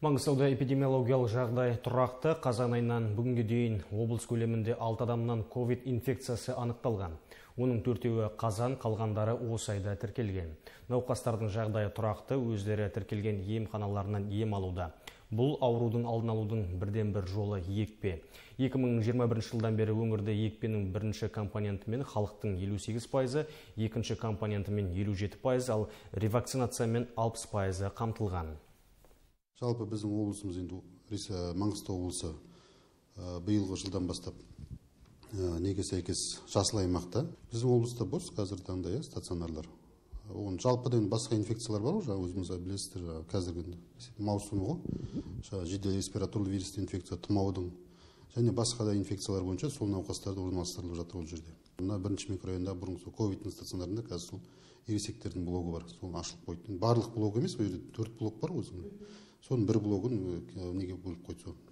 Маңғыстауда эпидемиологиялық жағдай тұрақты. Қазан айынан бүгінге дейін облыс көлемінде 6 адамнан ковид инфекциясы анықталған. Оның 4-еуі Қазан, қалғандары осы айда тіркелген. Науқастардың жағдайы тұрақты, өздері тіркелген емханаларынан ем алуда. Бұл аурудың алдын алудың бірден-бір жолы екпе. 2021 жылдан бері өңірде екпенің бірінші компонентімен халықтың 58%, екінші компонентімен 57%, ал ревакцинациямен 60% қамтылған. Жалпы біздің облысымыз енді Маңғыстау облысы биылғы жылдан бастап неге сәйкес жасыл аймақта. Біздің облыста бос қазіргі таңда стационарлар. Оған жалпыдан басқа инфекциялар бар, өзіңіз білесіздер, қазіргі маусымы ғой. Жедел респираторлы вирусты инфекция, тұмаудың және басқа да инфекциялар бойынша сол науқастарды орналастырылып жатыр ол жерде. Мына бірінші микрорайонда бұрын ковидтің стационарында қазір сол ересектердің блогы бар. Сол ашылып қойды. Барлық блог емес, бұл жерде 4 блок бар өзінің. Соның бір блогын неге бөліп қойды.